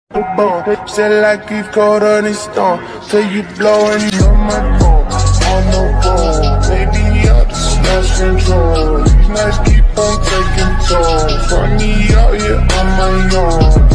Still like you colder than storm till you blowing on my phone. On the phone, baby, I just lost control. These nights keep on taking toll. Find me out here on my own.